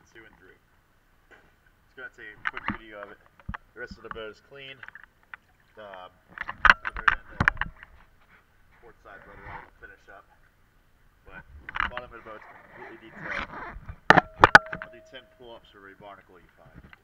Sue and Drew. Just gonna take a quick video of it. The rest of the boat is clean. The rudder and the port side rudder all finish up. But the bottom of the boat's completely detailed. I'll do 10 pull-ups for every barnacle you find.